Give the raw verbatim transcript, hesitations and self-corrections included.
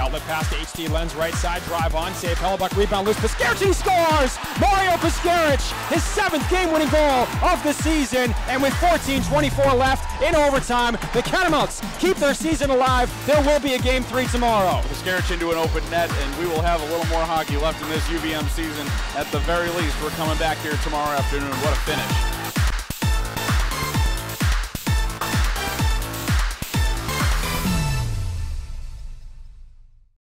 Outlet pass to H D Lenz, right side, drive on, save Hellebuck, rebound loose, Puskarich, he scores! Mario Puskarich, his seventh game-winning goal of the season, and with fourteen twenty-four left in overtime, the Catamounts keep their season alive. There will be a game three tomorrow. Puskarich into an open net, and we will have a little more hockey left in this U V M season. At the very least, we're coming back here tomorrow afternoon. What a finish.